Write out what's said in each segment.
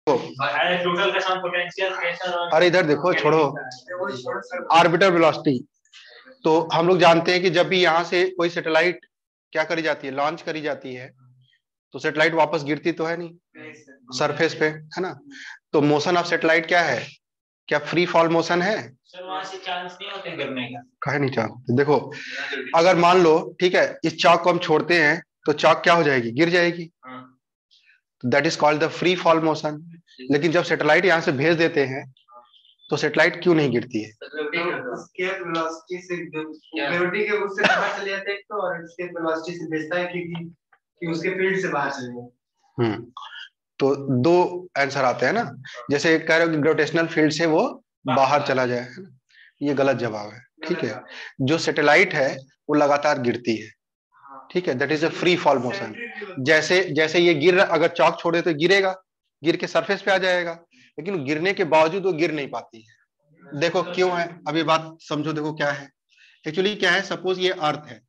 Total का सम potential pressure और अरे इधर देखो, छोड़ो ऑर्बिटर वेलोसिटी। तो हम लोग जानते हैं कि जब भी यहाँ से कोई सैटेलाइट क्या करी जाती है, लॉन्च करी जाती है, तो सैटेलाइट वापस गिरती तो है नहीं सरफेस पे, है ना। तो मोशन ऑफ सैटेलाइट क्या है, क्या फ्री फॉल मोशन है? सर वहां से चांस नहीं होते गिरने का। काहे नहीं चांस? देखो, अगर मान लो ठीक है, इस चाक को हम छोड़ते हैं तो चाक क्या हो जाएगी, गिर जाएगी। That is called the free fall motion. लेकिन जब सैटेलाइट यहाँ से भेज देते हैं तो सैटेलाइट क्यों नहीं गिरती है? उसके वेलोसिटी से, ग्रेविटी के उससे बाहर चले जाते हैं तो, और उसके वेलोसिटी से भेजता है कि उसके फील्ड से बाहर चले जाए। तो दो आंसर आते हैं ना। जैसे कह रहे हो कि ग्रेविटेशनल फील्ड से वो बाहर चला जाए, है ना, ये गलत जवाब है। ठीक है, जो सैटेलाइट है वो लगातार गिरती है। ठीक है, that is a free fall motion. जैसे जैसे ये गिर, अगर चौक छोड़े तो गिरेगा, गिर के सरफेस पे आ जाएगा, लेकिन गिरने के बावजूद वो गिर नहीं पाती है। देखो क्यों है, अभी बात समझो। देखो क्या है एक्चुअली, क्या है, सपोज ये अर्थ है।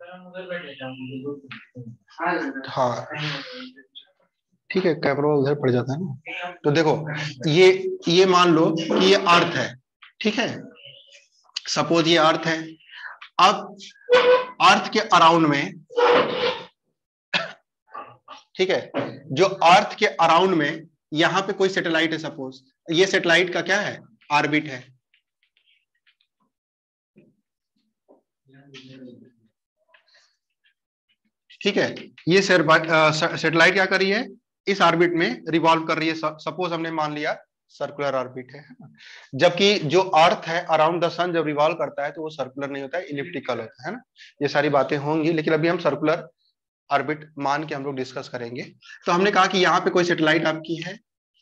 हाँ ठीक है, कैमरा उधर पड़ जाता है ना। तो देखो, ये मान लो कि ये अर्थ है, ठीक है, सपोज ये अर्थ है। अब अर्थ के अराउंड में, ठीक है, जो अर्थ के अराउंड में यहां पे कोई सैटेलाइट है, सपोज ये सैटेलाइट का क्या है, ऑर्बिट है। ठीक है, ये सैटेलाइट क्या कर रही है, इस ऑर्बिट में रिवॉल्व कर रही है। सपोज हमने मान लिया सर्कुलर ऑर्बिट है ना। जबकि जो अर्थ है अराउंड द सन जब रिवॉल्व करता है तो वो सर्कुलर नहीं होता है, इलिप्टिकल होता है ना। ये सारी बातें होंगी, लेकिन अभी हम सर्कुलर ऑर्बिट मान के हम लोग डिस्कस करेंगे। तो हमने कहा कि यहाँ पे कोई सैटेलाइट आपकी है,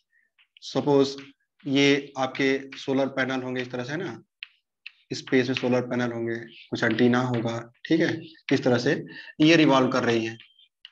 सपोज ये आपके सोलर पैनल होंगे इस तरह से ना, स्पेस में सोलर पैनल होंगे, कुछ एंटीना होगा, ठीक है, इस तरह से ये रिवॉल्व कर रही है,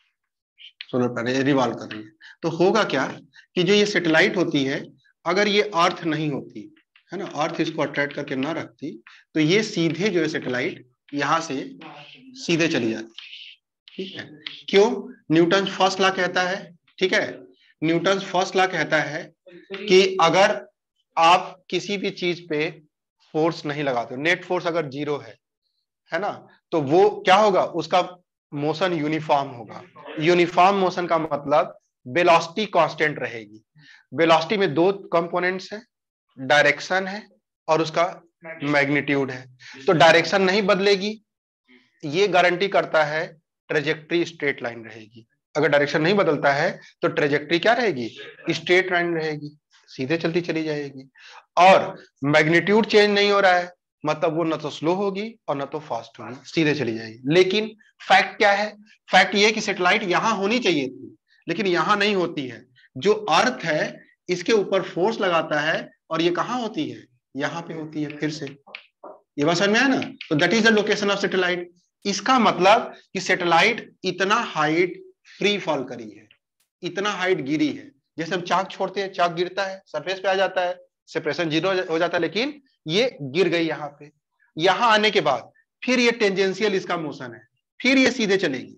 सोलर पैनल रिवॉल्व कर रही है। तो होगा क्या कि जो ये सैटेलाइट होती है, अगर ये अर्थ नहीं होती है ना, अर्थ इसको अट्रैक्ट करके ना रखती, तो ये सीधे जो है सैटेलाइट यहाँ से सीधे चली जाती। ठीक है, क्यों? न्यूटन फर्स्ट लॉ कहता है, ठीक है, न्यूटन फर्स्ट लॉ कहता है कि अगर आप किसी भी चीज पे फोर्स नहीं लगाते हो, नेट फोर्स अगर जीरो है ना, तो वो क्या होगा, उसका मोशन यूनिफॉर्म होगा। यूनिफॉर्म मोशन का मतलब वेलोसिटी कांस्टेंट रहेगी। वेलोसिटी में दो कंपोनेंट्स हैं, डायरेक्शन है और उसका मैग्नीट्यूड है। तो डायरेक्शन नहीं बदलेगी, ये गारंटी करता है ट्रेजेक्ट्री स्ट्रेट लाइन रहेगी। अगर डायरेक्शन नहीं बदलता है तो ट्रेजेक्ट्री क्या रहेगी, स्ट्रेट लाइन रहेगी, सीधे चलती चली जाएगी। और मैग्नीट्यूड चेंज नहीं हो रहा है, मतलब वो न तो स्लो होगी और न तो फास्ट होगी, सीधे चली जाएगी। लेकिन फैक्ट क्या है, फैक्ट ये कि सैटेलाइट यहां होनी चाहिए थी, लेकिन यहां नहीं होती है। जो अर्थ है इसके ऊपर फोर्स लगाता है और ये कहां होती है, यहां पे होती है। फिर से ये बात समझ में आया ना। तो that is the location of satellite. इसका मतलब कि सैटेलाइट इतना हाइट फ्री फॉल करी है, इतना हाइट गिरी है। जैसे हम चाक छोड़ते हैं, चाक गिरता है, सरफेस पे आ जाता है, सेपरेशन जीरो हो जाता है, लेकिन ये गिर गई यहाँ पे। यहां आने के बाद फिर ये टेंजेंशियल इसका मोशन है, फिर ये सीधे चलेगी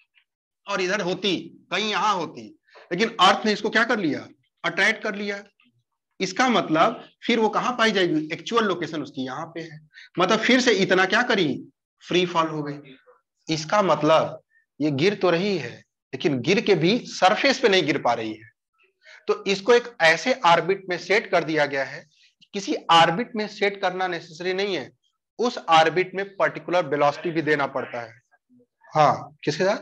और इधर होती, कहीं यहां होती, लेकिन अर्थ ने इसको क्या कर लिया, अट्रैक्ट कर लिया। इसका मतलब फिर वो कहां पाई जाएगी, एक्चुअल लोकेशन उसकी यहां पे है। मतलब फिर से इतना क्या करी, फ्री फॉल हो गई। इसका मतलब ये गिर तो रही है, लेकिन गिर के भी सरफेस पे नहीं गिर पा रही है। तो इसको एक ऐसे ऑर्बिट में सेट कर दिया गया है। किसी ऑर्बिट में सेट करना नेसेसरी नहीं है, उस ऑर्बिट में पर्टिकुलर वेलोसिटी भी देना पड़ता है। हाँ किसके साथ,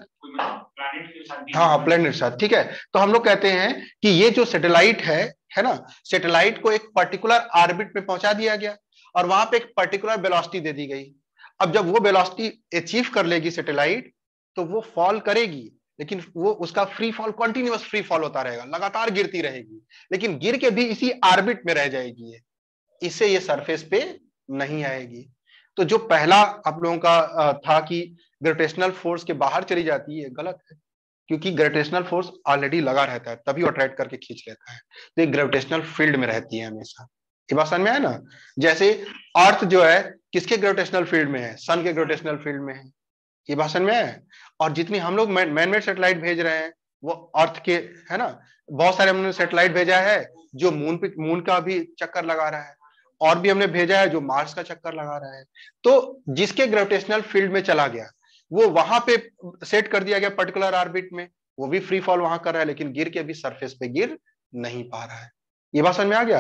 हाँ प्लेनेट के साथ। ठीक है, तो हम लोग कहते हैं कि ये जो सैटेलाइट है ना, सैटेलाइट को एक पर्टिकुलर ऑर्बिट में पहुंचा दिया गया और वहां पे एक पर्टिकुलर वेलोसिटी दे दी गई। अब जब वो वेलोसिटी अचीव कर लेगी सैटेलाइट, तो वो फॉल करेगी, लेकिन वो उसका free fall continuous free fall होता रहेगा, लगातार गिरती रहेगी, लेकिन गिर के भी इसी ऑर्बिट में रह जाएगी। इससे ये सरफेस पे नहीं आएगी। तो जो पहला आप लोगों का था कि ग्रेविटेशनल फोर्स के बाहर चली जाती है, गलत है, क्योंकि ग्रेविटेशनल फोर्स ऑलरेडी लगा रहता है, तभी अट्रैक्ट करके खींच लेता है। तो ये ग्रेविटेशनल फील्ड में रहती है हमेशा। ये बात समझ में आया ना। जैसे अर्थ जो है किसके ग्रेविटेशनल फील्ड में है, सन के ग्रेविटेशनल फील्ड में है। ये बात समझ में आया। और जितनी हम लोग मैन मेड सैटेलाइट भेज रहे हैं वो अर्थ के, है ना, बहुत सारे हमने सैटेलाइट भेजा है जो मून का भी चक्कर लगा रहा है, और भी हमने भेजा है जो मार्स का चक्कर लगा रहा है। तो जिसके ग्रेविटेशनल फील्ड में चला गया वो वहां पे सेट कर दिया गया पर्टिकुलर ऑर्बिट में, वो भी फ्री फॉल वहां कर रहा है, लेकिन गिर के भी सरफेस पे गिर नहीं पा रहा है। ये बात समझ में आ गया।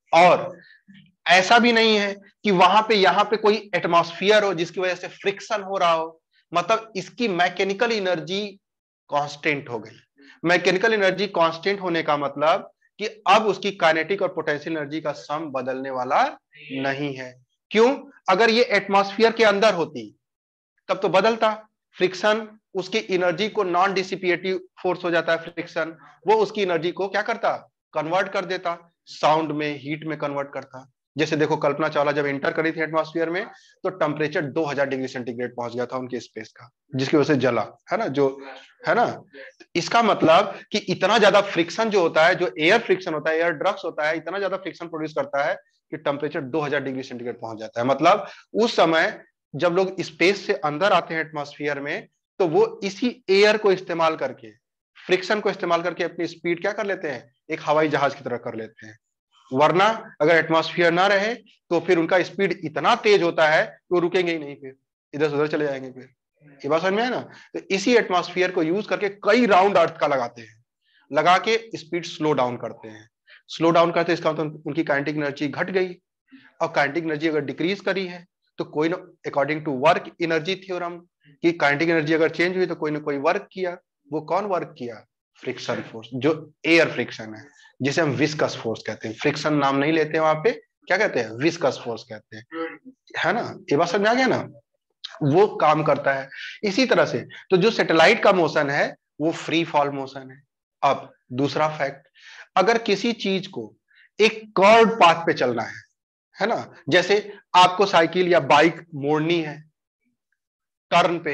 और ऐसा भी नहीं है कि वहां पे यहां पे कोई एटमॉस्फेयर हो जिसकी वजह से फ्रिक्शन हो रहा हो, मतलब इसकी मैकेनिकल एनर्जी कांस्टेंट हो गई। मैकेनिकल एनर्जी कांस्टेंट होने का मतलब कि अब उसकी काइनेटिक और पोटेंशियल एनर्जी का सम बदलने वाला नहीं है। क्यों? अगर ये एटमॉस्फेयर के अंदर होती तब तो बदलता। फ्रिक्शन उसकी एनर्जी को, नॉन डिसिपिएटिव फोर्स हो जाता है फ्रिक्शन, वो उसकी एनर्जी को क्या करता, कन्वर्ट कर देता, साउंड में, हीट में कन्वर्ट करता। जैसे देखो कल्पना चावला जब एंटर करी थी एटमॉस्फेयर में तो टेम्परेचर 2000 डिग्री सेंटीग्रेड पहुंच गया था उनके स्पेस का, जिसकी वजह से जला, है ना, जो है ना। इसका मतलब कि इतना ज्यादा फ्रिक्शन जो होता है, जो एयर फ्रिक्शन होता है, एयर ड्रग्स होता है, इतना ज्यादा फ्रिक्शन प्रोड्यूस करता है कि टेम्परेचर 2000 डिग्री सेंटीग्रेड पहुंच जाता है। मतलब उस समय जब लोग स्पेस से अंदर आते हैं एटमॉस्फेयर में तो वो इसी एयर को इस्तेमाल करके, फ्रिक्शन को इस्तेमाल करके अपनी स्पीड क्या कर लेते हैं, एक हवाई जहाज की तरह कर लेते हैं। वरना अगर एटमॉस्फेयर ना रहे तो फिर उनका स्पीड इतना तेज होता है कि वो रुकेंगे ही नहीं, फिर इधर से उधर चले जाएंगे। फिर ये बात समझ में है ना। तो इसी एटमॉस्फेयर को यूज करके कई राउंड अर्थ का लगाते हैं, लगा के स्पीड स्लो डाउन करते हैं। स्लो डाउन करते इसका मतलब उनकी काइनेटिक एनर्जी घट गई, और काइनेटिक एनर्जी अगर डिक्रीज करी है तो कोई ना, according to work energy theorem, कि काइनेटिक एनर्जी अगर चेंज हुई तो कोई ना कोई वर्क किया। वो कौन वर्क किया? फ्रिक्शन फोर्स, जो एयर फ्रिक्शन है, जिसे हम विस्कस फोर्स कहते हैं। फ्रिक्शन नाम नहीं लेते हैं वहां पे, क्या कहते हैं, विस्कस फोर्स कहते हैं, है ना। ये बात समझ में आ गया ना, वो काम करता है इसी तरह से। तो जो सैटेलाइट का मोशन है वो फ्री फॉल मोशन है। अब दूसरा फैक्ट, अगर किसी चीज को एक कर्व पाथ पे चलना है ना, जैसे आपको साइकिल या बाइक मोड़नी है टर्न पे,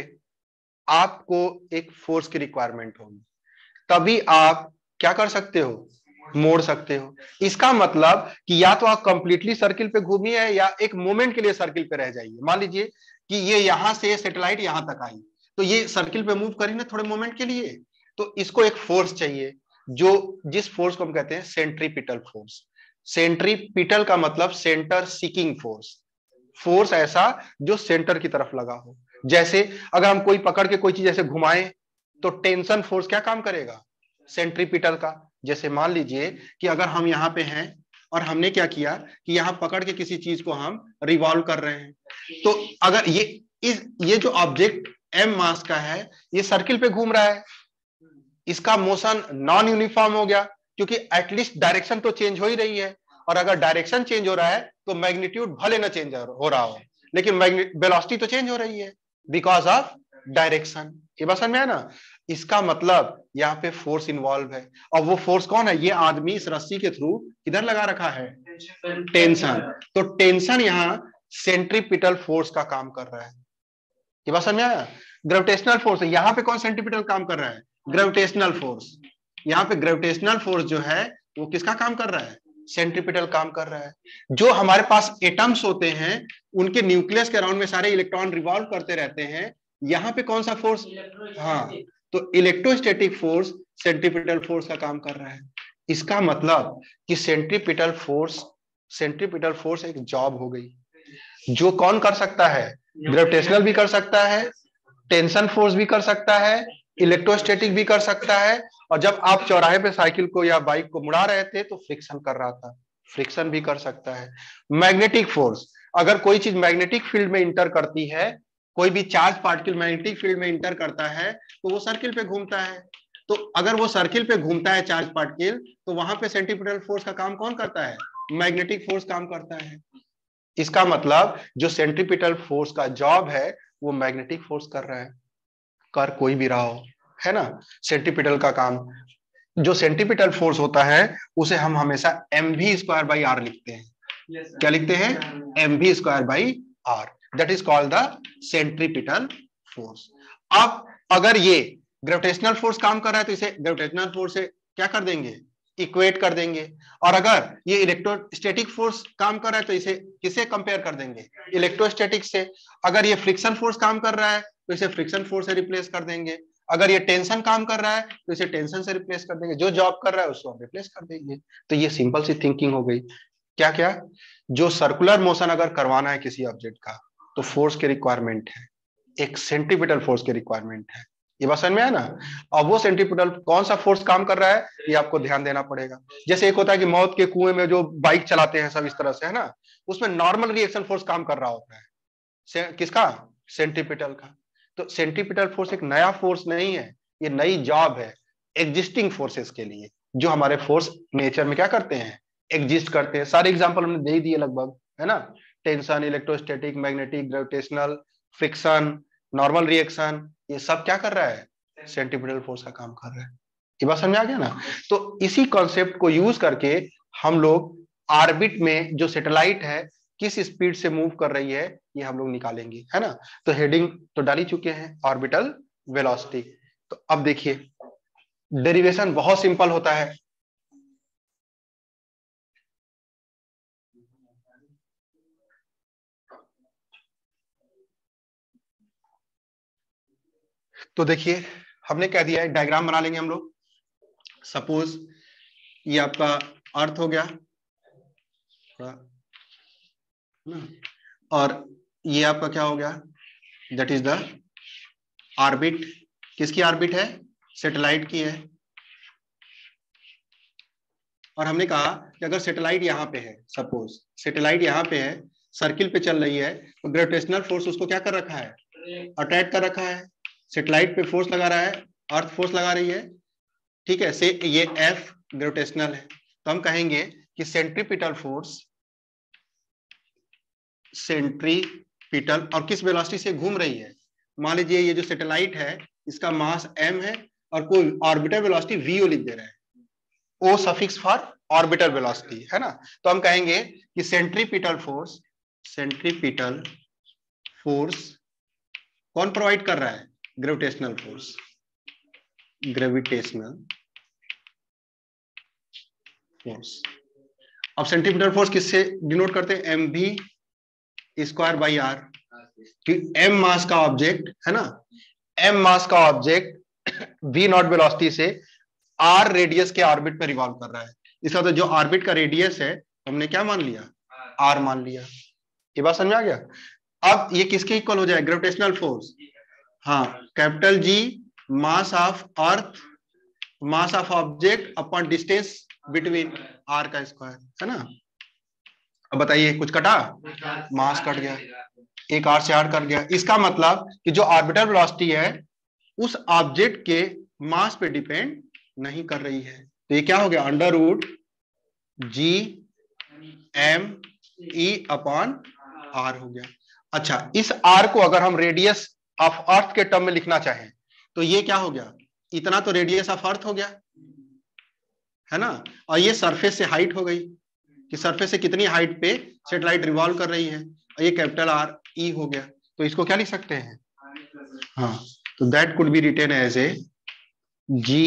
आपको एक फोर्स की रिक्वायरमेंट होगी, तभी आप क्या कर सकते हो, मोड़ सकते हो। इसका मतलब कि या तो आप कंप्लीटली सर्किल पे घूमिए या एक मोमेंट के लिए सर्किल पे रह जाइए। मान लीजिए कि ये यहां से सैटेलाइट यहां तक आई तो ये सर्किल पे मूव करी ना थोड़े मोमेंट के लिए, तो इसको एक फोर्स चाहिए, जो जिस फोर्स को हम कहते हैं सेंट्रीपिटल फोर्स। सेंट्रीपिटल का मतलब सेंटर सीकिंग फोर्स, फोर्स ऐसा जो सेंटर की तरफ लगा हो। जैसे अगर हम कोई पकड़ के कोई चीज ऐसे घुमाएं तो टेंशन फोर्स क्या काम करेगा, सेंट्रीपिटल का। जैसे मान लीजिए कि अगर हम यहाँ पे हैं और हमने क्या किया कि यहाँ पकड़ के किसी चीज को हम रिवॉल्व कर रहे हैं, तो अगर ये जो ऑब्जेक्ट एम मास का है ये सर्किल पे घूम रहा है, इसका मोशन नॉन यूनिफॉर्म हो गया, क्योंकि एटलीस्ट डायरेक्शन तो चेंज हो ही रही है। और अगर डायरेक्शन चेंज हो रहा है तो मैग्नीट्यूड भले ना चेंज हो रहा हो, लेकिन वेलोसिटी तो चेंज हो रही है बिकॉज ऑफ डायरेक्शन। ये बात समझ में है ना। इसका मतलब यहाँ पे फोर्स इन्वॉल्व है, और वो फोर्स कौन है, ये आदमी इस रस्सी के थ्रू किधर लगा रखा है, टेंशन। तो टेंशन यहाँ सेंट्रीपिटल फोर्स का काम कर रहा है। ये बात समझ में आया। ग्रेविटेशनल फोर्स है, यहाँ पे कौन सेंट्रीपिटल काम कर रहा है, ग्रेविटेशनल फोर्स। यहाँ पे ग्रेविटेशनल फोर्स जो है वो किसका काम कर रहा है, सेंट्रीपिटल काम कर रहा है। जो हमारे पास एटम्स होते हैं उनके न्यूक्लियस के अराउंड में सारे इलेक्ट्रॉन रिवॉल्व करते रहते हैं, यहाँ पे कौन सा फोर्स, हाँ, तो इलेक्ट्रोस्टैटिक फोर्स सेंट्रीपिटल फोर्स का काम कर रहा है। इसका मतलब कि सेंट्रीपिटल फोर्स एक जॉब हो गई, जो कौन कर सकता है, ग्रेविटेशनल भी कर सकता है, टेंशन फोर्स भी कर सकता है, इलेक्ट्रोस्टैटिक भी कर सकता है। और जब आप चौराहे पे साइकिल को या बाइक को मुड़ा रहे थे तो फ्रिक्शन कर रहा था, फ्रिक्शन भी कर सकता है। मैग्नेटिक फोर्स, अगर कोई चीज मैग्नेटिक फील्ड में इंटर करती है, कोई भी चार्ज पार्टिकल मैग्नेटिक फील्ड में इंटर करता है तो वो सर्किल पे घूमता है। तो अगर वो सर्किल पे घूमता है चार्ज पार्टिकल, तो वहां पे सेंट्रीपिटल फोर्स का काम कौन करता है, मैग्नेटिक फोर्स काम करता है। इसका मतलब जो सेंट्रीपिटल फोर्स का जॉब है वो मैग्नेटिक फोर्स कर रहा है, कर कोई भी रहा हो, है ना। सेंट्रीपिटल का काम, जो सेंट्रीपिटल फोर्स होता है उसे हम हमेशा mv²/r लिखते हैं। क्या लिखते हैं, mv²/r, that is called the centripetal force. अब अगर ये ग्रेविटेशनल फोर्स काम कर रहा है तो इसे ग्रेविटेशनल फोर्स से क्या कर देंगे, इक्वेट कर देंगे। और अगर ये इलेक्ट्रोस्टैटिक फोर्स काम कर रहा है तो इसे किसे कंपेयर कर देंगे, इलेक्ट्रोस्टैटिक से। अगर ये फ्रिक्शन फोर्स काम कर रहा है तो इसे फ्रिक्शन फोर्स से रिप्लेस कर देंगे। अगर ये टेंशन काम कर रहा है तो इसे टेंशन से रिप्लेस कर देंगे, जो जॉब कर रहा है उसको हम रिप्लेस कर देंगे। तो ये सिंपल सी थिंकिंग हो गई। क्या क्या, जो सर्कुलर मोशन अगर करवाना है किसी ऑब्जेक्ट का तो फोर्स की रिक्वायरमेंट है, एक सेंट्रीपिटल फोर्स की रिक्वायरमेंट है। ये बात समझ में आया ना। अब वो सेंट्रीपिटल कौन सा फोर्स काम कर रहा है ये आपको ध्यान देना पड़ेगा। जैसे एक होता है कि मौत के कुएं में जो बाइक चलाते हैं सब इस तरह से, है ना, उसमें नॉर्मल रिएक्शन फोर्स काम कर रहा होता है, किसका, सेंट्रीपिटल का। तो सेंट्रीपिटल फोर्स एक नया फोर्स नहीं है, ये नई जॉब है एग्जिस्टिंग फोर्सेस के लिए, जो हमारे फोर्स नेचर में क्या करते हैं, एग्जिस्ट करते हैं। सारे एग्जांपल हमने दे ही दिए लगभग, है ना। Tension, electrostatic, magnetic, gravitational, friction, normal reaction, ये सब क्या कर रहा है, सेंट्रीपिटल फोर्स का काम कर रहा है। ये बात समझ आ गया ना। तो इसी कॉन्सेप्ट को यूज करके हम लोग ऑर्बिट में जो सैटेलाइट है किस स्पीड से मूव कर रही है ये हम लोग निकालेंगे, है ना। तो हेडिंग तो डाल ही चुके हैं, ऑर्बिटल वेलोसिटी। तो अब देखिए डेरिवेशन बहुत सिंपल होता है। तो देखिए हमने कह दिया है, डायग्राम बना लेंगे हम लोग। सपोज ये आपका अर्थ हो गया, और ये आपका क्या हो गया, दैट इज द ऑर्बिट। किसकी ऑर्बिट है, सैटेलाइट की है। और हमने कहा कि अगर सैटेलाइट यहाँ पे है, सपोज सैटेलाइट यहाँ पे है, सर्किल पे चल रही है, तो ग्रेविटेशनल फोर्स उसको क्या कर रखा है, अट्रैक्ट कर रखा है। सैटेलाइट पे फोर्स लगा रहा है, अर्थ फोर्स लगा रही है, ठीक है। से ये एफ ग्रेविटेशनल है, तो हम कहेंगे कि सेंट्रीपिटल फोर्स, सेंट्रीपिटल, और किस वेलोसिटी से घूम रही है। मान लीजिए ये जो सैटेलाइट है इसका मास m है और कोई ऑर्बिटल वेलोसिटी vo लिख दे रहा है, O suffix for orbital velocity, है ना। तो हम कहेंगे कि सेंट्रीपिटल फोर्स कौन प्रोवाइड कर रहा है, ग्रेविटेशनल फोर्स, ग्रेविटेशनल फोर्स। अब सेंट्रीपिटल फोर्स किससे डिनोट करते हैं, mv square by R. m mass का ऑब्जेक्ट है ना, m मास का ऑब्जेक्ट v नॉट वेलोसिटी से r रेडियस के ऑर्बिट पे रिवॉल्व कर रहा है। इसका तो जो ऑर्बिट का रेडियस है हमने क्या मान लिया, r मान लिया। ये बात समझ में आ गया। अब ये किसके इक्वल हो जाए, ग्रेविटेशनल फोर्स, हाँ, capital G mass of earth, mass of object upon distance between r का स्क्वायर, है ना। अब बताइए कुछ कटा, मास कट गया, एक r से r कट गया। इसका मतलब कि जो ऑर्बिटल वेलोसिटी है उस ऑब्जेक्ट के मास पे डिपेंड नहीं कर रही है। तो ये क्या हो गया, under root G M E upon R हो गया। अच्छा, इस आर को अगर हम रेडियस ऑफ अर्थ के टर्म में लिखना चाहें तो ये क्या हो गया, इतना तो रेडियस ऑफ अर्थ हो गया, है ना। और ये सरफेस से हाइट हो गई कि सरफेस से कितनी हाइट पे सैटेलाइट रिवॉल्व कर रही है, और ये कैपिटल आर ई हो गया। तो इसको क्या लिख सकते हैं, हाँ, तो that could be written as a G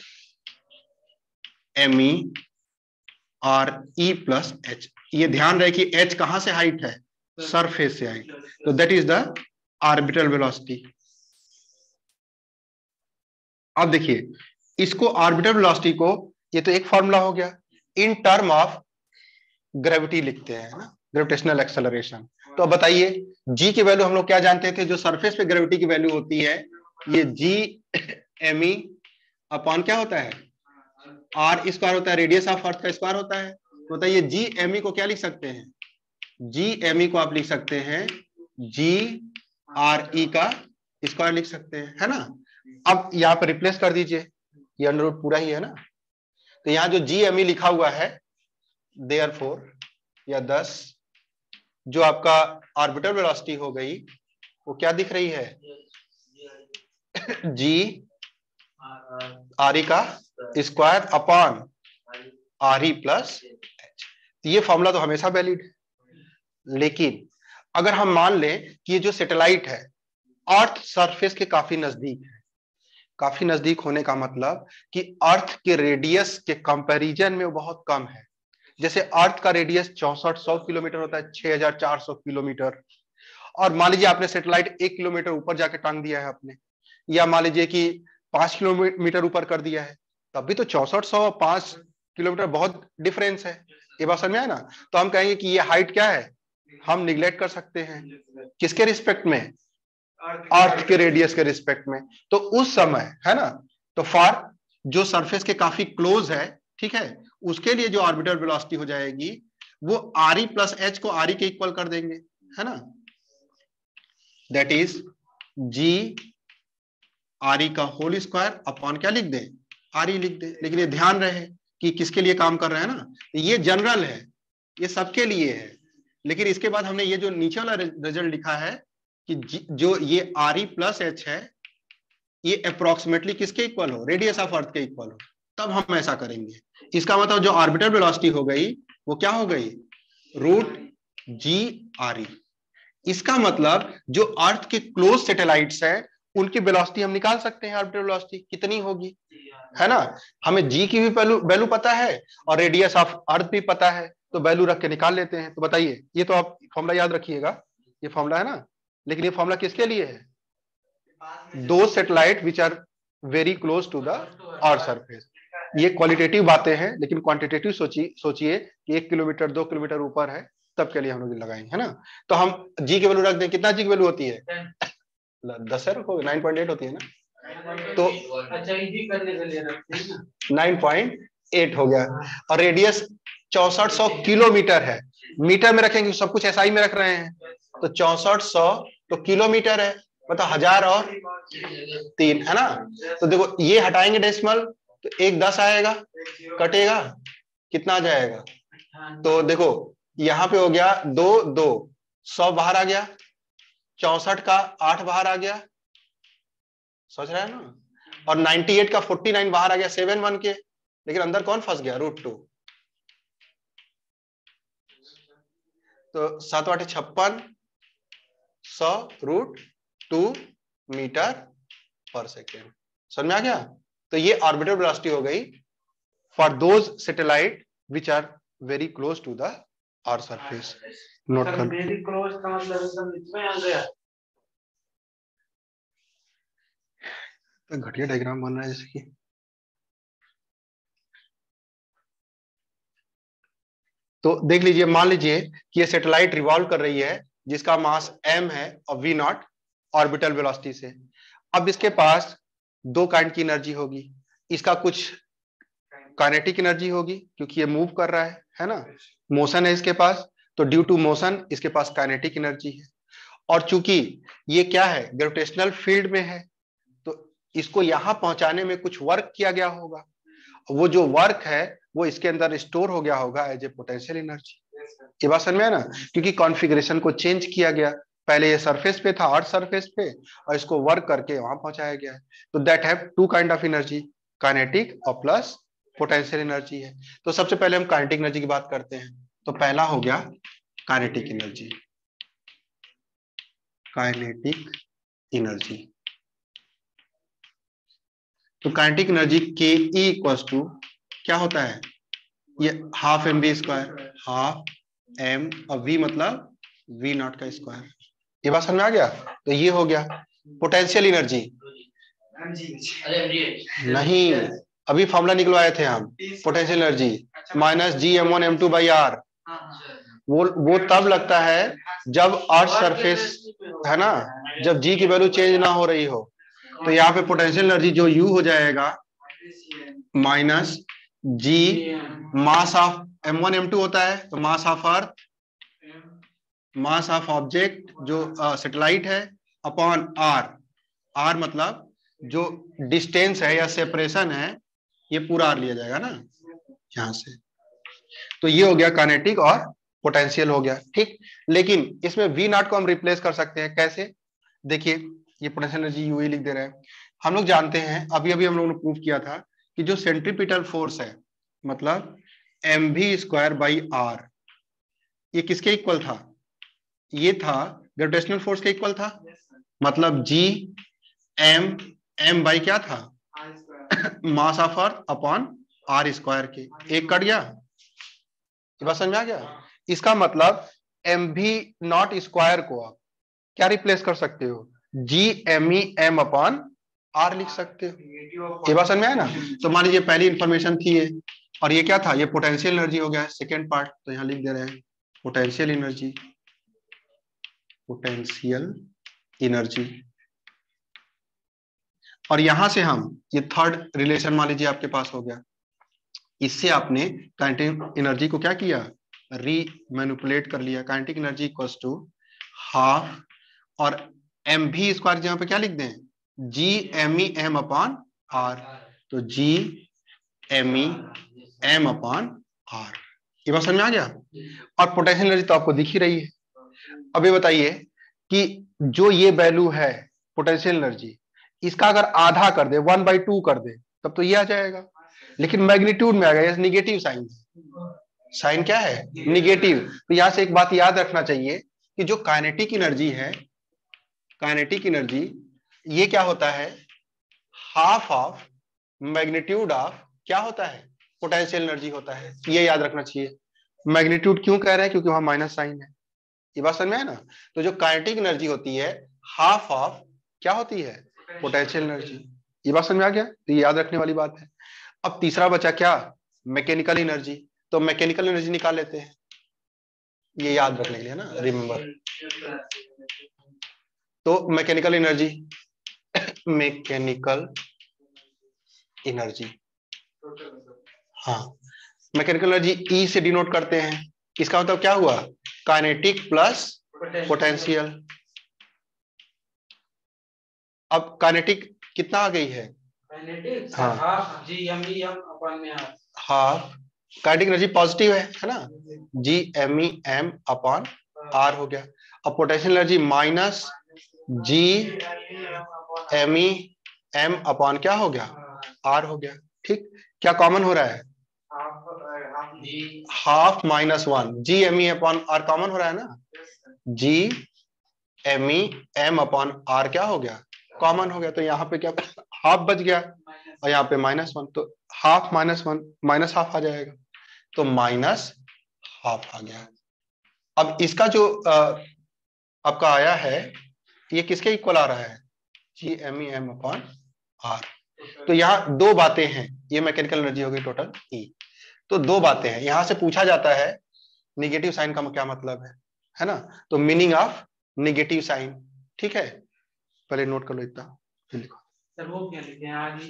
M E और ई प्लस एच। ये ध्यान रहे कि एच कहां से हाइट है, सरफेस से हाइट, तो that is the orbital velocity. अब देखिए इसको ऑर्बिटल वेलोसिटी को, ये तो एक फॉर्मूला हो गया, इन टर्म ऑफ ग्रेविटी लिखते हैं ना, ग्रेविटेशनल एक्सेलरेशन। तो अब बताइए जी की वैल्यू हम लोग क्या जानते थे, जो सरफेस पे ग्रेविटी की वैल्यू होती है ये जी एम ई अपॉन क्या होता है, आर स्क्वायर होता है, रेडियस ऑफ अर्थ का स्क्वायर होता है। तो बताइए जी एम ई को क्या लिख सकते हैं, जी एम ई को आप लिख सकते हैं जी आर ई का स्क्वायर लिख सकते हैं, है ना। अब यहाँ पर रिप्लेस कर दीजिए, ये अंडर रूट पूरा ही है ना। तो यहाँ जो जी एम ई लिखा हुआ है, देयरफॉर या 10 जो आपका ऑर्बिटल वेलोसिटी हो गई वो क्या दिख रही है, जी आर ई का square upon R E plus H. ये फॉर्मूला तो हमेशा वैलिड है। लेकिन अगर हम मान लें कि ये जो सैटेलाइट है अर्थ सरफेस के काफी नजदीक है, काफी नजदीक होने का मतलब कि अर्थ के रेडियस के कंपैरिजन में वो बहुत कम है। जैसे अर्थ का रेडियस 6400 किलोमीटर होता है, 6400 किलोमीटर, और मान लीजिए आपने सैटेलाइट 1 किलोमीटर ऊपर जाके टांग दिया है आपने, या मान लीजिए कि 5 किलोमीटर ऊपर कर दिया है, तब भी तो 6400 और 5 किलोमीटर बहुत डिफरेंस है। ये बात समझ में आया ना? तो हम कहेंगे कि ये हाइट क्या है, हम निग्लेक्ट कर सकते हैं किसके रिस्पेक्ट में, अर्थ के रेडियस के रिस्पेक्ट में। तो उस समय है ना, तो फॉर जो सरफेस के काफी क्लोज है, ठीक है, उसके लिए जो ऑर्बिटल वेलोसिटी हो जाएगी वो RE प्लस H को RE के इक्वल कर देंगे, है ना, दैट इज G RE का होल स्क्वायर अपॉन क्या लिख दें, RE लिख दें। लेकिन ये ध्यान रहे कि किसके लिए काम कर रहे हैं ना, ये जनरल है, ये सबके लिए है। लेकिन इसके बाद हमने ये जो नीचे वाला रिजल्ट लिखा है कि जो ये RE प्लस H है ये अप्रोक्सीमेटली किसके इक्वल हो, रेडियस ऑफ अर्थ के इक्वल हो, तब हम ऐसा करेंगे। इसका मतलब जो ऑर्बिटल वेलोसिटी हो गई वो क्या हो गई, √G_RE। इसका मतलब जो अर्थ के क्लोज सैटेलाइट्स है उनकी वेलोसिटी हम निकाल सकते हैं, ऑर्बिटल वेलोसिटी कितनी होगी, है ना। हमें G की भी वैल्यू पता है और रेडियस ऑफ अर्थ भी पता है, तो वैल्यू रख के निकाल लेते हैं। तो बताइए, ये तो आप फॉर्मूला याद रखिएगा, ये फॉर्मूला है ना, लेकिन ये फॉर्मूला किसके लिए है, दो satellite which are very close to the earth surface. ये क्वालिटेटिव बातें हैं, लेकिन क्वांटिटेटिव सोचिए कि 1 किलोमीटर 2 किलोमीटर ऊपर है, तब के लिए हम लोग लगाएंगे, है ना। तो हम G की वैल्यू रख दें, कितना G की वैल्यू होती है, 10 रखोगे, 9.8 होती है ना, तो अच्छा इजी करने के लिए रखते हैं ना, 9.8 हो गया। और रेडियस 6400 किलोमीटर है, मीटर में रखेंगे, सब कुछ SI में रख रहे हैं, तो 6400 तो किलोमीटर है, मतलब 1000 और 3, है ना। तो देखो ये हटाएंगे डेसिमल तो 1 10 आएगा, कटेगा कितना आ जाएगा, तो देखो यहाँ पे हो गया 2 2, 100 बाहर आ गया, 64 का 8 बाहर आ गया, सोच रहे हैं ना, और 98 का 49 बाहर आ गया 7 1 के, लेकिन अंदर कौन फंस गया, √2, तो 7 8 56, 100 √2 मीटर पर सेकेंड। समझ में आ गया। तो ये ऑर्बिटल वेलोसिटी हो गई for those satellite which are very close to the earth surface. Note कर, वेरी क्लोज का मतलब एकदम इसमें आ गया, घटिया डायग्राम बन रहा है जैसे कि, तो देख लीजिए, मान लीजिए कि ये सैटेलाइट रिवॉल्व कर रही है जिसका मास m है और v0 ऑर्बिटल वेलोसिटी से। अब इसके पास दो काइंड की एनर्जी होगी, इसका कुछ काइनेटिक एनर्जी होगी क्योंकि ये मूव कर रहा है ना, मोशन है इसके पास, तो ड्यू टू मोशन इसके पास काइनेटिक एनर्जी है। और चूंकि ये क्या है, ग्रेविटेशनल फील्ड में है, तो इसको यहां पहुंचाने में कुछ वर्क किया गया होगा, वो जो वर्क है वो इसके अंदर स्टोर हो गया होगा एज ए पोटेंशियल एनर्जी। ये बात समझ में है ना, क्योंकि कॉन्फ़िगरेशन को चेंज किया गया, पहले ये सरफेस पे था, अर्थ सरफेस पे, और इसको वर्क करके वहां पहुंचाया गया है। तो that have two kind of energy, kinetic और प्लस पोटेंशियल एनर्जी है। तो सबसे पहले हम काइनेटिक एनर्जी की बात करते हैं। तो पहला हो गया काइनेटिक एनर्जी, काइनेटिक एनर्जी। तो काइनेटिक एनर्जी के ई इक्वल्स टू क्या होता है, ये हाफ mv², हाफ m और v मतलब v0 का स्क्वायर। ये बात समझ में आ गया। तो ये हो गया पोटेंशियल एनर्जी, नहीं अभी फॉर्मूला निकलवाए थे हम, potential energy minus G_m1 m2/r, वो तब लगता है जब अर्थ सरफेस है ना, जब G की वैल्यू चेंज ना हो रही हो। तो यहाँ पे पोटेंशियल एनर्जी जो U हो जाएगा minus G mass of m1 m2 होता है, तो mass of earth, mass of object जो सैटेलाइट है, अपॉन r मतलब जो डिस्टेंस है या सेपरेशन है, ये पूरा r लिया जाएगा ना यहां से। तो ये हो गया काइनेटिक और पोटेंशियल हो गया, ठीक। लेकिन इसमें v0 को हम रिप्लेस कर सकते हैं, कैसे, देखिए ये पोटेंशियल एनर्जी यूई लिख दे रहे हैं। हम लोग जानते हैं, अभी अभी हम लोगों ने प्रूव किया था कि जो सेंट्रीपिटल फोर्स है मतलब mv²/r, ये किसके इक्वल था, ये था ग्रेविटेशनल फोर्स के इक्वल था, मतलब G m बाई क्या था, मास ऑफ अर्थ अपॉन r² के, एक कट गया, ये बात समझ में आ गया। इसका मतलब mv0² को आप क्या रिप्लेस कर सकते हो, G_me m अपॉन आर लिख सकते हो। ये बात समझ में आया ना। तो मान लीजिए पहली इंफॉर्मेशन थी ये, और ये क्या था, ये पोटेंशियल एनर्जी हो गया सेकेंड पार्ट, तो यहाँ लिख दे रहे हैं पोटेंशियल एनर्जी, पोटेंशियल एनर्जी। और यहां से हम ये थर्ड रिलेशन मान लीजिए आपके पास हो गया, इससे आपने काइनेटिक एनर्जी को क्या किया, री मैनिपुलेट कर लिया। Kinetic energy equals to half, और एम भी स्क्वायर जहां पे क्या लिख दें, G M E M upon R, तो G M E M upon R. ये बात समझ में आ गया। और पोटेंशियल एनर्जी तो आपको दिख ही रही है। अब ये बताइए कि जो ये वैल्यू है पोटेंशियल एनर्जी, इसका अगर आधा कर दे, 1/2 कर दे, तब तो ये आ जाएगा। लेकिन मैग्नीट्यूड में आ गया, निगेटिव साइन, साइन क्या है, निगेटिव। तो यहां से एक बात याद रखना चाहिए कि जो काइनेटिक एनर्जी है, काइनेटिक एनर्जी ये क्या होता है, हाफ ऑफ मैग्नीट्यूड ऑफ क्या होता है, पोटेंशियल एनर्जी होता है। ये याद रखना चाहिए। मैग्नीट्यूड क्यों कह रहे हैं, क्योंकि वहां माइनस साइन है। ये बात समझ में है ना। तो जो काइनेटिक एनर्जी होती है हाफ ऑफ क्या होती है, पोटेंशियल एनर्जी। ये बात समझ में आ गया, तो ये याद रखने वाली बात है। अब तीसरा बचा क्या, मैकेनिकल एनर्जी। तो मैकेनिकल एनर्जी निकाल लेते हैं, ये याद रखने के लिए ना, रिमेंबर। तो मैकेनिकल एनर्जी, मैकेनिकल एनर्जी, हाँ मैकेनिकल एनर्जी ई से डिनोट करते हैं। इसका मतलब क्या हुआ, काइनेटिक प्लस पोटेंशियल। अब काइनेटिक कितना आ गई है, हाँ half G M E M upon में R, half, kinetic energy positive है ना, G M E M upon R हो गया। अब potential energy minus G M E M upon क्या हो गया, आर हो गया। ठीक, क्या कॉमन हो रहा है, half minus 1, G M E upon R common हो रहा है ना, G M E M upon R क्या हो गया, कॉमन हो गया। तो यहाँ पे क्या हाफ बच गया, और यहाँ पे -1, तो हाफ -1 माइनस हाफ आ जाएगा, तो माइनस हाफ आ गया। अब इसका जो आपका आया है, ये किसके इक्वल आ रहा है, G M E M upon R. तो यहाँ दो बातें हैं, ये मैकेनिकल एनर्जी हो गई टोटल ई। तो दो बातें हैं, यहां से पूछा जाता है निगेटिव साइन का क्या मतलब है ना। तो मीनिंग ऑफ निगेटिव साइन, ठीक है, पहले नोट कर लो इतना, फिर लिखो। सर वो क्या लिखे हैं आगे,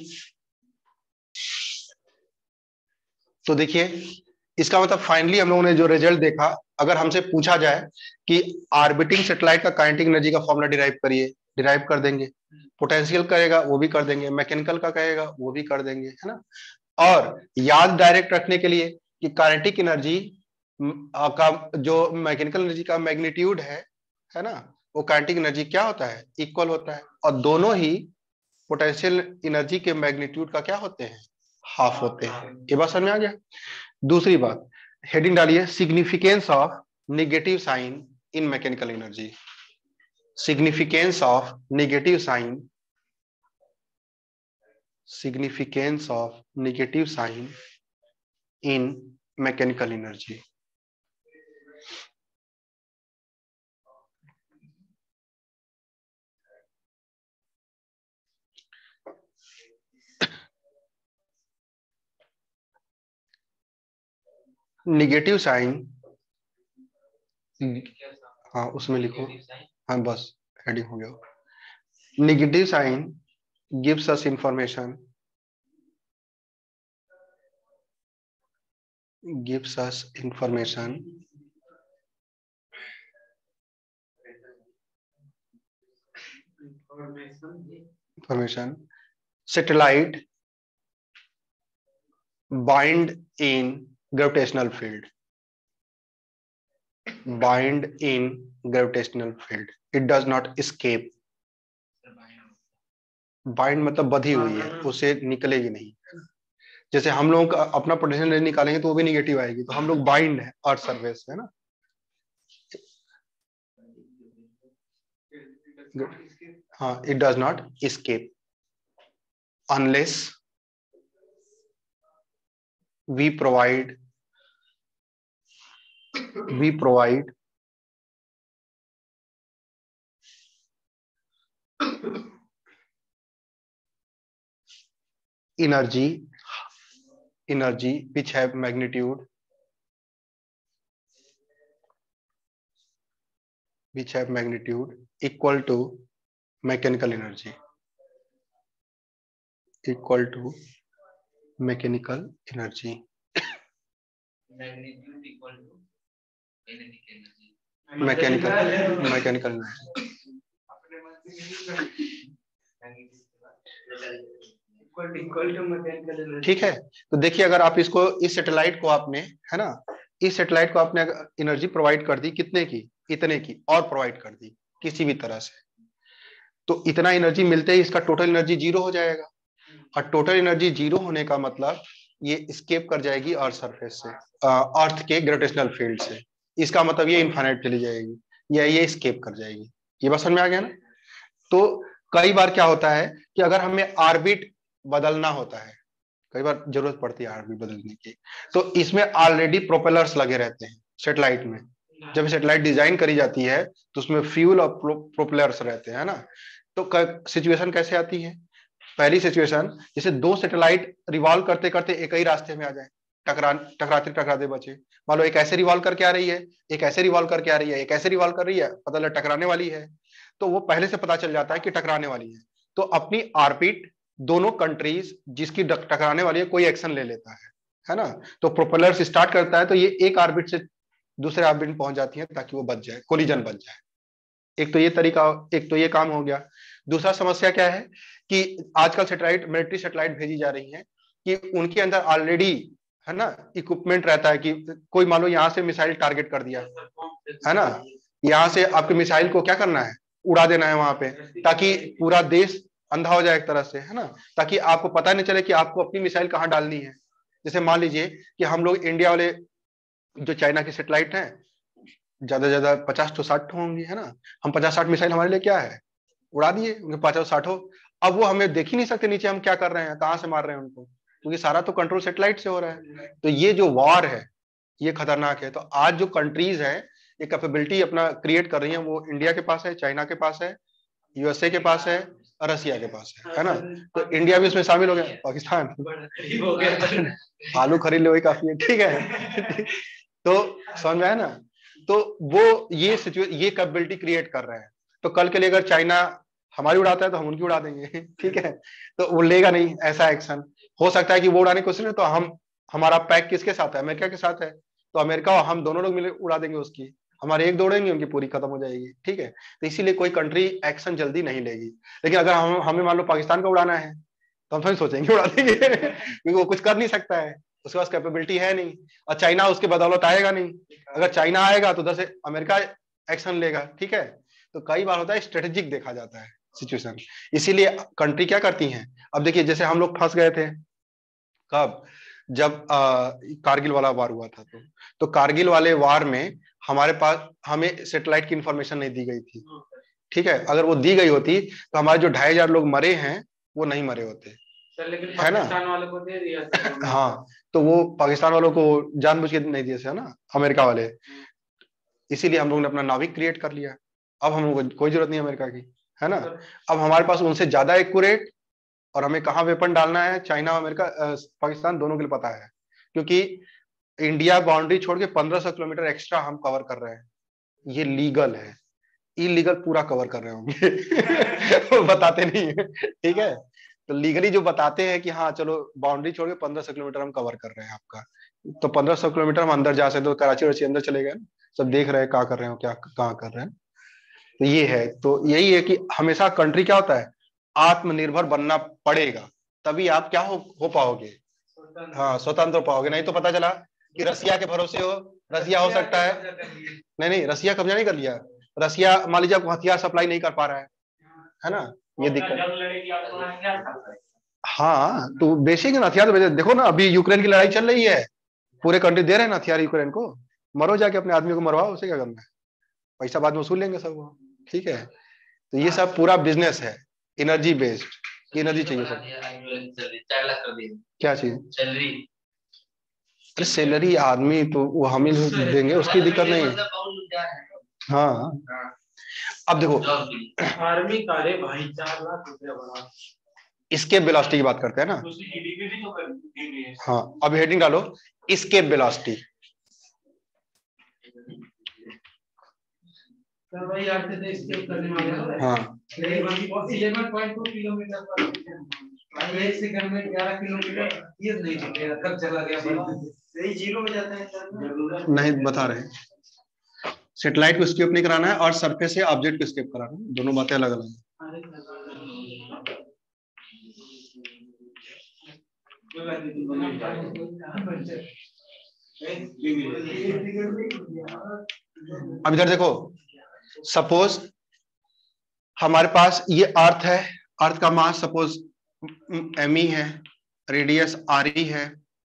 तो देखिए इसका मतलब फाइनली हम लोगों ने जो रिजल्ट देखा, अगर हमसे पूछा जाए कि ऑर्बिटिंग सैटेलाइट का काइनेटिक एनर्जी का फॉर्मूला डिराइव करिए, डिराइव कर देंगे। पोटेंशियल करेगा वो भी कर देंगे, मैकेनिकल का कहेगा वो भी कर देंगे, है ना। और याद डायरेक्ट रखने के लिए कि काइनेटिक एनर्जी का जो मैकेनिकल एनर्जी का मैग्नीट्यूड है ना, वो काइनेटिक एनर्जी क्या होता है, इक्वल होता है। और दोनों ही पोटेंशियल एनर्जी के मैग्नीट्यूड का क्या होते हैं, हाफ होते हैं। ये बात समझ में आ गया। दूसरी बात, हेडिंग डालिए, significance of negative sign in mechanical energy. Significance of negative sign, significance of negative sign in mechanical energy. Negative sign, हाँ उसमें लिखो, हाँ बस हेडिंग हो गया। Negative sign gives us information, gives us information satellite bind in gravitational field, bind in gravitational field, it does not escape। Bind मतलब बधी हुई है, उसे निकलेगी नहीं। जैसे हम लोग का अपना पोटेंशियल एनर्जी निकालेंगे तो वो भी निगेटिव आएगी, तो हम लोग बाइंड है अर्थ सरफेस, है ना। हाँ, it does not escape unless we provide energy which have magnitude equal to mechanical energy magnitude equal to kinetic energy mechanical energy अपने मन से इक्वल टू मैकेनिकल एनर्जी। ठीक है, तो देखिए अगर आप इसको इस सैटेलाइट को आपने, है ना, इस सैटेलाइट को आपने एनर्जी प्रोवाइड कर दी, कितने की, इतने की, और प्रोवाइड कर दी किसी भी तरह से, तो इतना एनर्जी मिलते ही इसका टोटल एनर्जी 0 हो जाएगा। और टोटल एनर्जी 0 होने का मतलब ये स्केप कर जाएगी अर्थ सरफेस से, अर्थ के ग्रेविटेशनल फील्ड से। इसका मतलब ये इनफाइनाइट चली जाएगी या ये स्केप कर जाएगी। ये बात समझ में आ गया ना? तो कई बार क्या होता है कि अगर हमें ऑर्बिट बदलना होता है, कई बार जरूरत पड़ती है ऑर्बिट बदलने की, तो इसमें ऑलरेडी प्रोपेलर्स लगे रहते हैं सैटेलाइट में। जब सैटेलाइट डिजाइन करी जाती है तो उसमें फ्यूल और प्रोपेलर्स रहते हैं ना। तो सिचुएशन कैसे आती है? पहली सिचुएशन, जैसे दो सैटेलाइट रिवॉल्व करते करते एक ही रास्ते में आ जाए, टकराते बचे। मान लो एक ऐसे रिवॉल्व करके आ रही है, एक ऐसे रिवॉल्व करके आ रही है, एक ऐसे रिवॉल्व कर रही है, पता लगा टकराने वाली है, तो वो पहले से पता चल जाता है कि टकराने वाली है। तो अपनी ऑर्बिट दोनों कंट्रीज जिसकी टकराने वाली है कोई एक्शन ले लेता है ना। तो प्रोपेलर्स स्टार्ट करता है तो ये एक ऑर्बिट से दूसरे ऑर्बिट में पहुंच जाती है ताकि वो बच जाए, कोलिजन बच जाए। एक तो ये तरीका, एक तो ये काम हो गया। दूसरा समस्या क्या है कि आजकल सैटेलाइट, मिलिट्री सैटेलाइट भेजी जा रही है कि उनके अंदर ऑलरेडी, है ना, इक्विपमेंट रहता है कि कोई मान लो यहाँ से मिसाइल टारगेट कर दिया, है ना, यहाँ से आपके मिसाइल को क्या करना है, उड़ा देना है वहां पे, ताकि पूरा देश अंधा हो जाए एक तरह से, है ना, ताकि आपको पता नहीं चले कि आपको अपनी मिसाइल कहाँ डालनी है। जैसे मान लीजिए कि हम लोग इंडिया वाले जो चाइना की सैटेलाइट है, ज्यादा ज्यादा 50 to 60 होंगी, है ना, हम 50-60 मिसाइल हमारे लिए क्या है, उड़ा दिए, उनके 50-60 हो। अब वो हमें देख ही नहीं सकते नीचे हम क्या कर रहे हैं, कहाँ से मार रहे हैं उनको, क्योंकि सारा तो कंट्रोल सैटेलाइट से हो रहा है। तो ये जो वॉर है ये खतरनाक है। तो आज जो कंट्रीज है ये कैपेबिलिटी अपना क्रिएट कर रही है, वो इंडिया के पास है, चाइना के पास है, यूएसए के पास है, रसिया के पास है ना। तो इंडिया भी उसमें शामिल हो गया, पाकिस्तान आलू खरीद ले वही काफी है, ठीक है तो समझ में आया ना। तो वो ये कैपेबिलिटी क्रिएट कर रहे हैं। तो कल के लिए अगर चाइना हमारी उड़ाता है तो हम उनकी उड़ा देंगे ठीक है, तो वो लेगा नहीं ऐसा एक्शन। हो सकता है कि वो उड़ाने की कोशिश, तो हमारा पैक किसके साथ है, अमेरिका के साथ है, तो अमेरिका और हम दोनों लोग मिले उड़ा देंगे उसकी, हमारे एक दौड़ेंगे उनकी पूरी खत्म हो जाएगी, ठीक है। तो इसीलिए कोई कंट्री एक्शन जल्दी नहीं लेगी। लेकिन अगर हमें मान लो पाकिस्तान का उड़ाना है तो हम थोड़ी सोचेंगे उड़ा देंगे क्योंकि वो कुछ कर नहीं सकता है, उसके पास कैपेबिलिटी है नहीं, और चाइना उसके बदौलत आएगा नहीं। अगर चाइना आएगा तो उधर से अमेरिका एक्शन लेगा, ठीक है। तो कई बार होता है स्ट्रेटेजिक देखा जाता है सिचुएशन, इसीलिए कंट्री क्या करती हैं। अब देखिए जैसे हम लोग फंस गए थे कब, जब कारगिल वाला वार हुआ था, तो कारगिल वाले वार में हमारे पास, हमें सैटेलाइट की इंफॉर्मेशन नहीं दी गई थी, ठीक है। अगर वो दी गई होती तो हमारे जो 2500 लोग मरे हैं वो नहीं मरे होते, लेकिन है ना। पाकिस्तान वालों को दे दिया था हाँ, तो वो पाकिस्तान वालों को जानबूझ के नहीं दिए थे ना, अमेरिका वाले, इसीलिए हम लोगों ने अपना नाविक क्रिएट कर लिया। अब हम लोगों को कोई जरूरत नहीं अमेरिका की, है ना। अब हमारे पास उनसे ज्यादा एक्यूरेट, और हमें कहाँ वेपन डालना है, चाइना, अमेरिका, पाकिस्तान दोनों के लिए पता है, क्योंकि इंडिया बाउंड्री छोड़ के 1500 किलोमीटर एक्स्ट्रा हम कवर कर रहे हैं। ये लीगल है, इलीगल पूरा कवर कर रहे होंगे वो बताते नहीं है, ठीक है। तो लीगली जो बताते हैं कि हाँ चलो बाउंड्री छोड़ के 1500 किलोमीटर हम कवर कर रहे हैं आपका, तो 1500 किलोमीटर हम अंदर जा सकते, तो कराची वराची अंदर चले गए, सब देख रहे हैं क्या कर रहे हो, क्या कहाँ कर रहे हैं। तो ये है, तो यही है कि हमेशा कंट्री क्या होता है, आत्मनिर्भर बनना पड़ेगा, तभी आप क्या हो पाओगे, हाँ स्वतंत्र हो पाओगे। नहीं तो पता चला कि रसिया के भरोसे हो, रसिया हो सकता है, नहीं रसिया कब्जा नहीं कर लिया, रसिया मान लीजिए आपको हथियार सप्लाई नहीं कर पा रहा है ना, ये दिक्कत। हाँ तो बेसिक हथियार तो देखो ना, अभी यूक्रेन की लड़ाई चल रही है, पूरे कंट्री दे रहे हैं हथियार यूक्रेन को, मरो जाके अपने आदमी को मरवाओ, उसे क्या करना है, पैसा बाद में वसूल लेंगे सब वो, ठीक है। तो ये सब पूरा बिजनेस है, एनर्जी बेस्ड, एनर्जी चाहिए सब। 4 लाख कर दिए क्या चीज, सैलरी, अरे सैलरी आदमी तो वो हम ही देंगे, उसकी दिक्कत नहीं है। हाँ अब देखो आर्मी का रे भाई 4 लाख रुपया बड़ा एस्केप वेलोसिटी की बात करते हैं ना। हाँ, अब हेडिंग डालो एस्केप वेलोसिटी। सर भाई यहाँ से एस्केप करने वाले हैं। हाँ 11.2 किलोमीटर पर भाई 1 सेकंड में 11 किलोमीटर ये नहीं चलेगा, कब चला गया सही जीरो में जाता है सर। नहीं बता रहे, सैटेलाइट को स्केप नहीं कराना है और सरफेस से ऑब्जेक्ट को स्केप कराना है, दोनों बातें अलग अलग है। अब इधर देखो, सपोज हमारे पास ये अर्थ है, अर्थ का मास सपोज एम है, रेडियस आर है,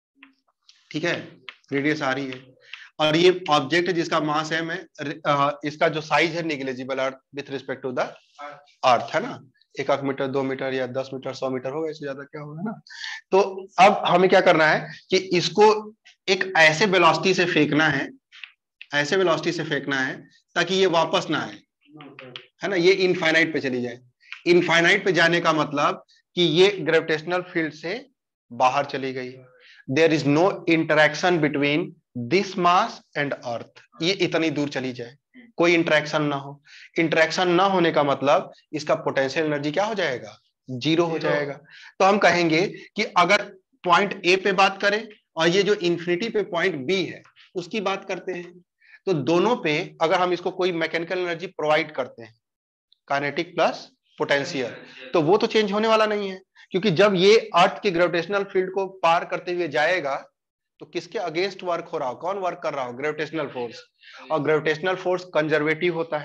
ठीक है, रेडियस आर है, और ये ऑब्जेक्ट है जिसका मास एम है, इसका जो साइज है negligible earth with respect to the earth, है ना, 1 मीटर 2 मीटर या 10 मीटर 100 मीटर होगा, इससे ज्यादा क्या होगा ना। तो अब हमें क्या करना है कि इसको एक ऐसे वेलोसिटी से फेंकना है, ऐसे वेलोसिटी से फेंकना है ताकि ये वापस ना आए, है ना, ये इनफाइनाइट पे चली जाए। इनफाइनाइट पे जाने का मतलब कि ये ग्रेविटेशनल फील्ड से बाहर चली गई, there is no interaction between this mass and earth, ये इतनी दूर चली जाए, कोई इंटरेक्शन ना हो। इंटरेक्शन ना होने का मतलब इसका पोटेंशियल एनर्जी क्या हो जाएगा, जीरो हो जाएगा। तो हम कहेंगे कि अगर पॉइंट ए पे बात करें और ये जो इंफिनिटी पे पॉइंट बी है उसकी बात करते हैं, तो दोनों पे अगर हम इसको कोई मैकेनिकल एनर्जी प्रोवाइड करते हैं, काइनेटिक प्लस पोटेंशियल, तो वो तो चेंज होने वाला नहीं है, क्योंकि जब ये अर्थ के ग्रेविटेशनल फील्ड को पार करते हुए जाएगा तो किसके अगेंस्ट वर्क हो रहा हो, कौन वर्क कर रहा हो, ग्रेविटेशनल फोर्स, और ग्रेविटेशनल फोर्स कंजर्वेटिव होता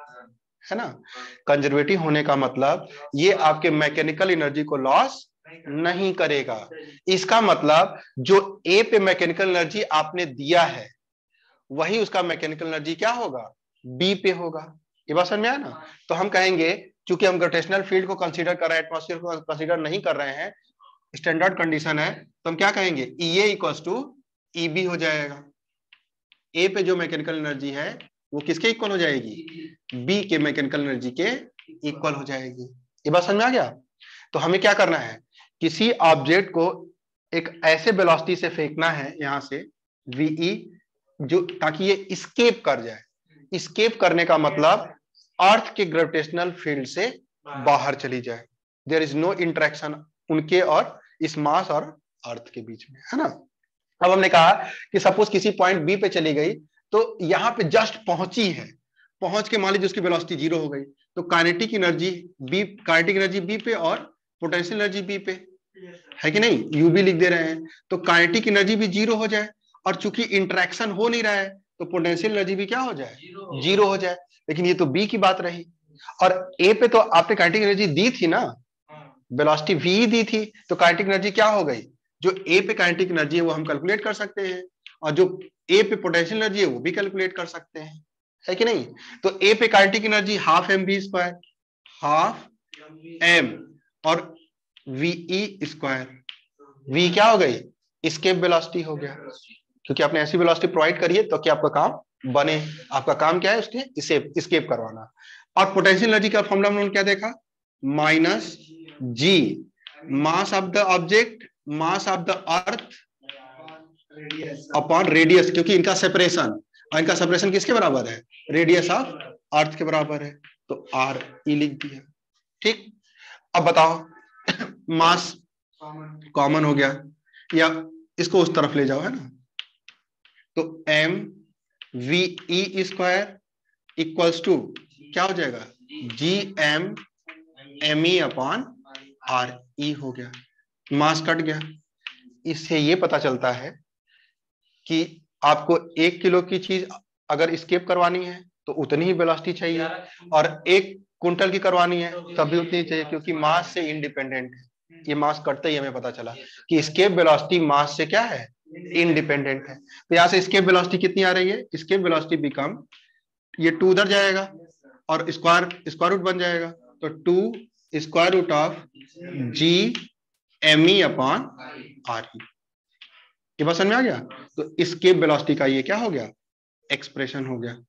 है ना। कंजर्वेटिव होने का मतलब ये आपके मैकेनिकल एनर्जी को लॉस नहीं करेगा। इसका मतलब जो ए पे मैकेनिकल एनर्जी आपने दिया है वही उसका मैकेनिकल एनर्जी क्या होगा, बी पे होगा। ये बात समझ में आया ना। तो हम कहेंगे क्योंकि हम ग्रेविटेशनल फील्ड को कंसीडर कर रहे हैं, एटमॉस्फेयर को कंसीडर नहीं कर रहे हैं, स्टैंडर्ड कंडीशन है, तो हम क्या कहेंगे, EA इक्वल्स टू EB हो जाएगा। ए पे जो मैकेनिकल एनर्जी है वो किसके इक्वल हो जाएगी, बी के मैकेनिकल एनर्जी के इक्वल हो जाएगी। ये बात समझ में आ गया। तो हमें क्या करना है, किसी ऑब्जेक्ट को एक ऐसे वेलोसिटी से फेंकना है यहां से VE, जो ताकि ये एस्केप कर जाए। एस्केप करने का मतलब अर्थ के ग्रेविटेशनल फील्ड से बाहर चली जाए, देयर इज नो इंटरेक्शन उनके और इस मास और अर्थ के बीच में, है ना। अब हमने कहा कि सपोज किसी पॉइंट बी पे चली गई, तो यहां पे जस्ट पहुंची है, पहुंच के मान लीजिए उसकी वेलोसिटी जीरो हो गई, तो काइनेटिक एनर्जी बी पे और पोटेंशियल एनर्जी बी पे है कि नहीं, यूबी लिख दे रहे हैं, तो काइनेटिक एनर्जी भी जीरो हो जाए, और चूंकि इंटरेक्शन हो नहीं रहा है तो पोटेंशियल एनर्जी भी क्या हो जाए, जीरो हो जाए। लेकिन ये तो बी की बात रही, और ए पे तो आपने काइनेटिक एनर्जी दी थी ना, वेलोसिटी वी दी थी, तो काइनेटिक एनर्जी क्या हो गई, जो ए पे काइनेटिक एनर्जी है वो हम कैलकुलेट कर सकते हैं, और जो ए पे पोटेंशियल एनर्जी है वो भी कैलकुलेट कर सकते हैं, है कि नहीं। तो ए पे kinetic energy half mv², half m, और VE स्क्वायर, वी क्या हो गई, एस्केप वेलोसिटी हो गया, क्योंकि आपने ऐसी वेलोसिटी प्रोवाइड करी है तो कि आपका काम बने। आपका काम क्या है, उसके एस्केप करवाना। और पोटेंशियल एनर्जी का फॉर्मूला हमने क्या देखा, minus G mass of the object, mass of the earth upon radius, क्योंकि इनका सेपरेशन, और इनका सेपरेशन किसके बराबर है, रेडियस ऑफ अर्थ के बराबर है, तो RE लिख दिया। ठीक, अब बताओ मास कॉमन हो गया, या इसको उस तरफ ले जाओ, है ना, तो mVE स्क्वायर इक्वल्स टू क्या हो जाएगा, GMME अपॉन RE हो गया, मास कट गया। इससे ये पता चलता है कि आपको 1 किलो की चीज अगर एस्केप करवानी है तो उतनी ही वेलोसिटी चाहिए, और 1 क्विंटल की करवानी है तब भी उतनी चाहिए, क्योंकि मास से इंडिपेंडेंट है। ये मास कटते ही हमें पता चला कि एस्केप वेलोसिटी मास से क्या है, इंडिपेंडेंट है। तो यहाँ से एस्केप वेलोसिटी कितनी आ रही है, एस्केप वेलोसिटी बिकम, ये 2 उधर जाएगा और स्क्वायर रूट बन जाएगा, तो 2 square root of GME upon RE। ये बात समझ में आ गया। तो एस्केप वेलोसिटी का ये क्या हो गया, एक्सप्रेशन हो गया।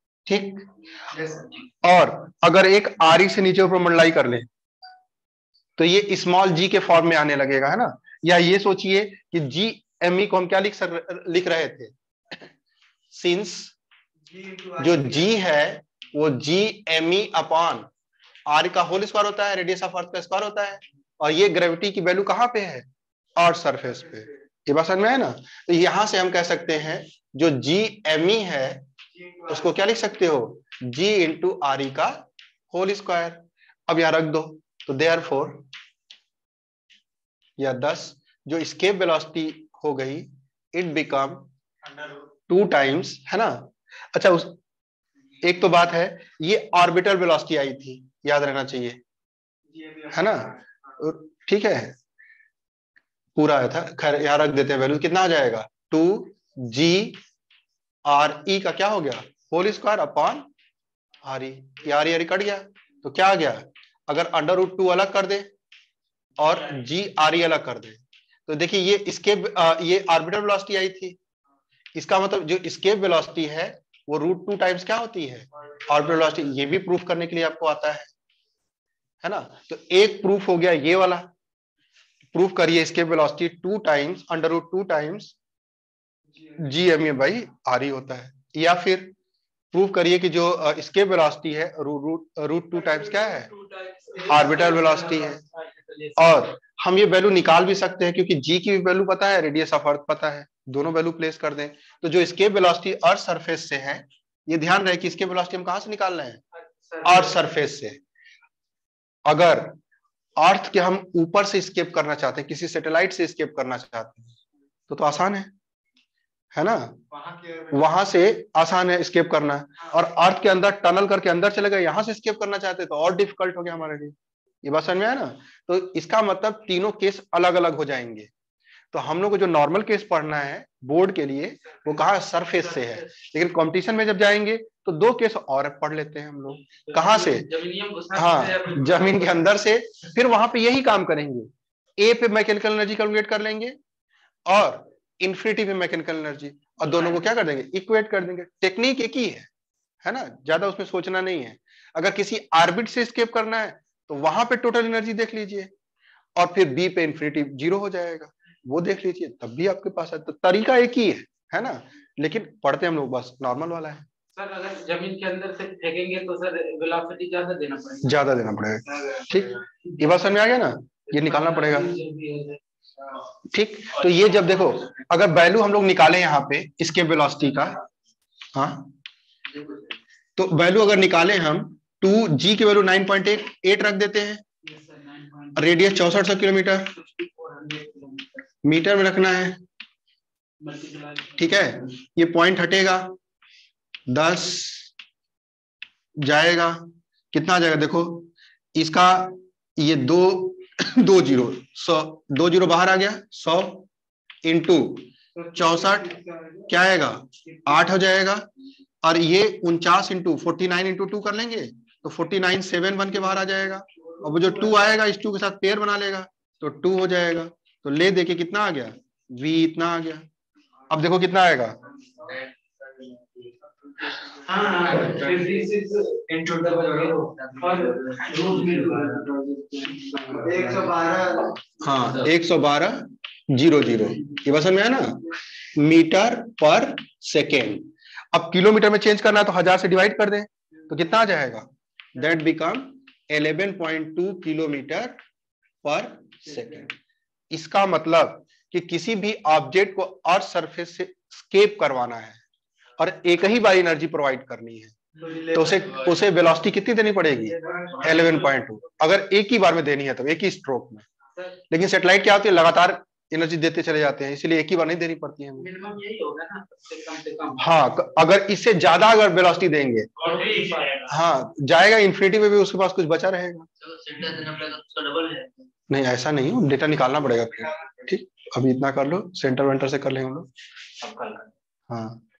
ठीक, और अगर एक RE से नीचे ऊपर मल्टीप्लाई कर ले, तो ये स्मॉल जी के फॉर्म में आने लगेगा, है ना। या ये सोचिए कि जी एम ई को हम क्या लिख रहे थे, सिंस जो जी है वो G M E upon R का होल स्क्वायर होता है, रेडियस ऑफ अर्थ का स्क्वायर होता है, और ये ग्रेविटी की वैल्यू कहाँ पे है, अर्थ सरफेस पे। ये बात समझ में है ना। तो यहां से हम कह सकते हैं जो जी एम ई है उसको क्या लिख सकते हो, जी इंटू आर ई का होल स्क्वायर। अब यहां रख दो, तो देयरफॉर या 10 जो एस्केप वेलोसिटी हो गई, इट बिकम 2 टाइम्स, है ना। अच्छा, उस एक तो बात है, ये ऑर्बिटल वेलोसिटी आई थी, याद रहना चाहिए, है ना। ठीक है, पूरा आया था, खैर यहां रख देते हैं वैल्यू। कितना आ जाएगा, 2 जी आर ई का क्या हो गया, whole square upon R E. R E cut गया तो क्या आ गया, अगर अंडर रूट 2 अलग कर दे और जी आर ई अलग कर दे, तो देखिए ये escape ये ऑर्बिटल वेलोसिटी आई थी, इसका मतलब जो escape वेलोसिटी है वो √2 टाइम्स क्या होती है, ऑर्बिटल वेलोसिटी। ये भी प्रूफ करने के लिए आपको आता है ना। तो एक प्रूफ हो गया ये वाला, प्रूफ करिए escape velocity 2 times √2 times G M A by R E होता है। या फिर प्रूफ करिए कि जो escape वेलोसिटी है √2 टाइम्स क्या है, ऑर्बिटल वेलोसिटी है। और हम ये वैल्यू निकाल भी सकते हैं क्योंकि जी की वैल्यू पता है, रेडियस ऑफ अर्थ पता है, दोनों वैल्यू प्लेस कर दें तो जो एस्केप वेलोसिटी अर्थ सरफेस से है, ये ध्यान रहे कि एस्केप वेलोसिटी हम कहां से निकाल रहे हैं, अर्थ सरफेस से। अगर अर्थ के हम ऊपर से एस्केप करना चाहते हैं, किसी सैटेलाइट से एस्केप करना चाहते हैं, तो आसान है ना, वहां से आसान है एस्केप करना। और अर्थ के अंदर टनल करके अंदर चले गए, यहां से एस्केप करना चाहते तो और डिफिकल्ट हो गया हमारे लिए। ये बात समझ में आया ना। तो इसका मतलब तीनों केस अलग अलग हो जाएंगे। तो हम लोग को जो नॉर्मल केस पढ़ना है बोर्ड के लिए वो कहाँ सरफेस से है, लेकिन कंपटीशन में जब जाएंगे तो 2 केस और पढ़ लेते हैं हम लोग। कहाँ से, हाँ जमीन के अंदर से, फिर वहां पे यही काम करेंगे, ए पे मैकेनिकल एनर्जी कैलकुलेट कर लेंगे और इन्फिनिटी पे मैकेनिकल एनर्जी, और दोनों को क्या कर देंगे, इक्वेट कर देंगे। टेक्निक एक ही है ना, ज्यादा उसमें सोचना नहीं है। अगर किसी ऑर्बिट से एस्केप करना है तो वहां पे टोटल एनर्जी देख लीजिए, और फिर बी पे इन्फिनिटी 0 हो जाएगा, वो देख लीजिए, तब भी आपके पास है। तो तरीका एक ही है ना, लेकिन पढ़ते हम लोग बस नॉर्मल वाला है। सर अगर जमीन के अंदर से फेंकेंगे तो सर वेलोसिटी ज्यादा देना पड़ेगा, ज्यादा देना पड़ेगा। ठीक, ये बात समझ में आ गया ना, ये निकालना पड़ेगा। ठीक, तो ये जब देखो अगर वैल्यू हम लोग निकाले यहाँ पे इसके वेलोसिटी का, हाँ तो वैल्यू अगर निकाले हम 2g की वैल्यू 9.8 रख देते हैं, रेडियस 6400 किलोमीटर, मीटर में रखना है, ठीक है। ये पॉइंट हटेगा 10 जाएगा, कितना आ जाएगा देखो, इसका ये 2 जीरो 100, 2 जीरो बाहर आ गया, 100 इंटू 64 क्या आएगा 8 हो जाएगा, और ये 49 इंटू 49 इंटू 2 कर लेंगे तो 49 7 बन के बाहर आ जाएगा, और वो जो 2 आएगा इस 2 के साथ पेयर बना लेगा तो 2 हो जाएगा। तो ले देखिए कितना आ गया, v इतना आ गया। अब देखो कितना आएगा, हाँ 112.00, ये बस में है ना, मीटर पर सेकेंड। अब किलोमीटर में चेंज करना है तो 1000 से डिवाइड कर दें तो कितना आ जाएगा, that become 11.2 kilometre per second. इसका मतलब कि किसी भी ऑब्जेक्ट को अर्थ सरफेस से स्केप करवाना है और एक ही बार एनर्जी प्रोवाइड करनी है तो उसे वेलोसिटी कितनी देनी पड़ेगी, 11.2। अगर एक ही बार में देनी है तो एक ही स्ट्रोक में, लेकिन सैटेलाइट क्या होती है लगातार एनर्जी देते चले जाते हैं, इसीलिए एक ही बार नहीं देनी पड़ती है। मिनिमम यही होगा ना, कम से कम। हाँ, अगर इससे ज्यादा अगर वेलोसिटी देंगे हाँ जाएगा इन्फिनिटी में भी, उसके पास कुछ बचा रहेगा। नहीं ऐसा नहीं, डेटा निकालना पड़ेगा फिर। ठीक, अभी इतना कर लो, सेंटर वेंटर से कर लेंगे हम लोग। हाँ